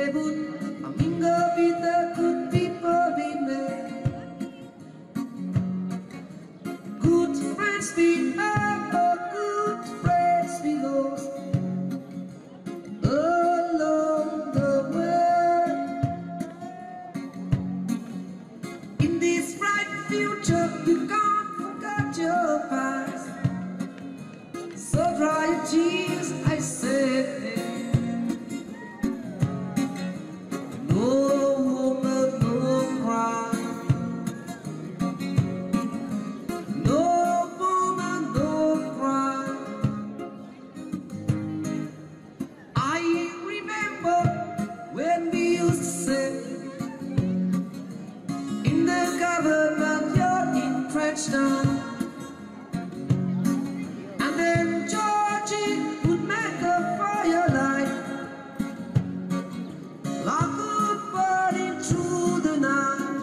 neighborhood, I mingle with the good people we met. Good friends we have, but good friends we lost along the way. In this bright future, you can't forget your past. So dry your tears, I said. No woman, no cry. No woman, no cry. I remember when we used to say, in the government you're entrenched down. And then Georgie would make a firelight, like a burning through the night.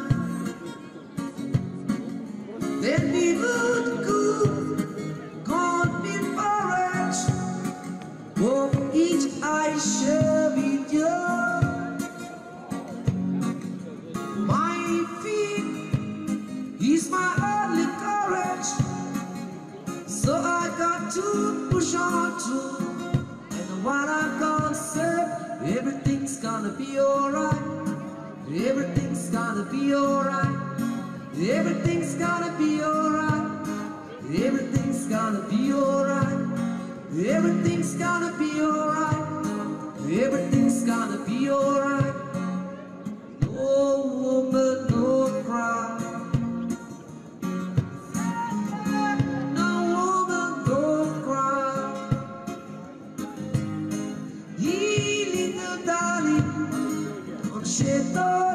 Then we would cook cornmeal porridge, warm each I share with you. My feet is my only courage, so I got to push on through. And what I'm gonna say, everything's gonna be alright. Everything's gonna be alright. Everything's gonna be alright. Everything's gonna be alright. Everything's gonna be alright. Everything's gonna be alright. No woman, no cry. No woman, no cry. Healing the darling, don't shed no